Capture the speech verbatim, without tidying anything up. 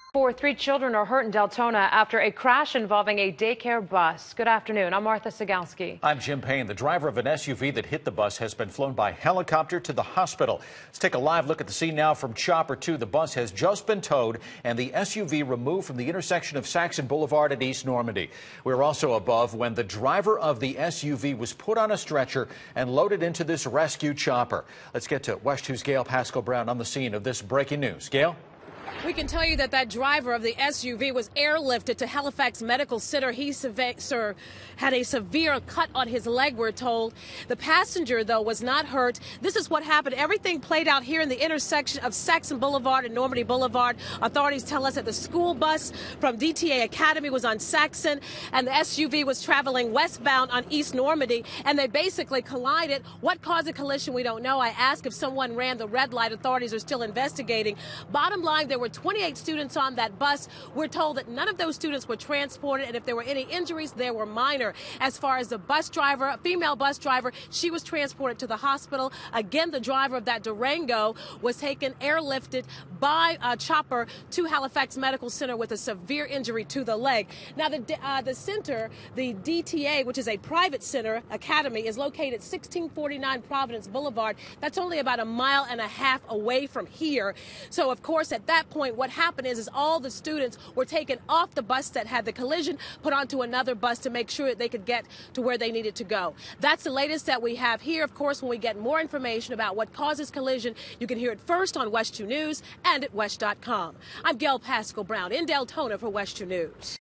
Four, three children are hurt in Deltona after a crash involving a daycare bus. Good afternoon. I'm Martha Sigalski. I'm Jim Payne. The driver of an S U V that hit the bus has been flown by helicopter to the hospital. Let's take a live look at the scene now from Chopper two. The bus has just been towed and the S U V removed from the intersection of Saxon Boulevard at East Normandy. We're also above when the driver of the S U V was put on a stretcher and loaded into this rescue chopper. Let's get to WESH two's Gail Pascal Brown on the scene of this breaking news. Gail? We can tell you that that driver of the S U V was airlifted to Halifax Medical Center. He sir, had a severe cut on his leg, we're told. The passenger, though, was not hurt. This is what happened. Everything played out here in the intersection of Saxon Boulevard and Normandy Boulevard. Authorities tell us that the school bus from D T A Academy was on Saxon, and the S U V was traveling westbound on East Normandy, and they basically collided. What caused the collision, we don't know. I asked if someone ran the red light. Authorities are still investigating. Bottom line, there were twenty-eight students on that bus. We're told that none of those students were transported, and if there were any injuries, they were minor. As far as the bus driver, a female bus driver, she was transported to the hospital. Again, the driver of that Durango was taken airlifted by a chopper to Halifax Medical Center with a severe injury to the leg. Now, the uh, the center, the D T A, which is a private center academy, is located sixteen forty-nine Providence Boulevard. That's only about a mile and a half away from here. So, of course, at that point, what happened is, is all the students were taken off the bus that had the collision, put onto another bus to make sure that they could get to where they needed to go. That's the latest that we have here. Of course, when we get more information about what causes collision, you can hear it first on WESH two News and at WESH dot com. I'm Gail Pascal Brown in Deltona for WESH two News.